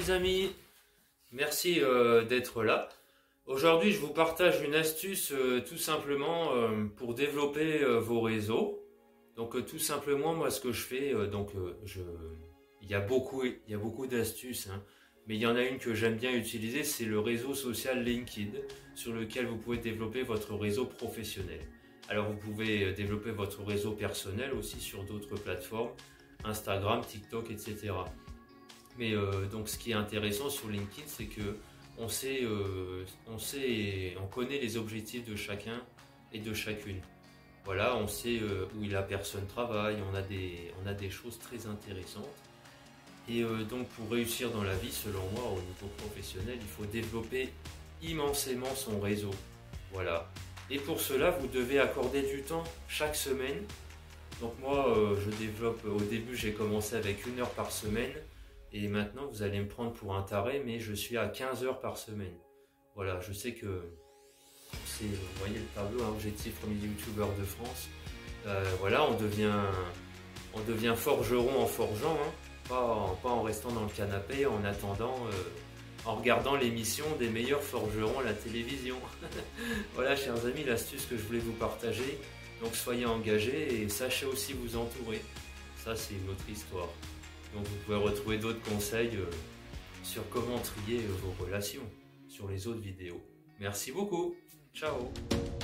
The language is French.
les amis, merci d'être là. Aujourd'hui je vous partage une astuce tout simplement pour développer vos réseaux. Donc tout simplement moi ce que je fais, il y a beaucoup d'astuces, hein, mais il y en a une que j'aime bien utiliser, c'est le réseau social LinkedIn sur lequel vous pouvez développer votre réseau professionnel. Alors vous pouvez développer votre réseau personnel aussi sur d'autres plateformes, Instagram, TikTok, etc. Mais donc ce qui est intéressant sur LinkedIn, c'est que on connaît les objectifs de chacun et de chacune. Voilà, on sait où la personne travaille, on a des choses très intéressantes. Et donc pour réussir dans la vie, selon moi, au niveau professionnel, il faut développer immensément son réseau. Voilà. Et pour cela, vous devez accorder du temps chaque semaine. Donc moi, je développe, au début j'ai commencé avec 1 heure par semaine. Et maintenant, vous allez me prendre pour un taré, mais je suis à 15 heures par semaine. Voilà, je sais que c'est, vous voyez le tableau, hein, objectif premier youtubeur de France. Voilà, on devient forgeron en forgeant, hein, pas en restant dans le canapé, en attendant, en regardant l'émission des meilleurs forgerons à la télévision. Voilà, chers amis, l'astuce que je voulais vous partager. Donc soyez engagés et sachez aussi vous entourer. Ça, c'est une autre histoire. Donc vous pouvez retrouver d'autres conseils sur comment trier vos relations sur les autres vidéos. Merci beaucoup. Ciao.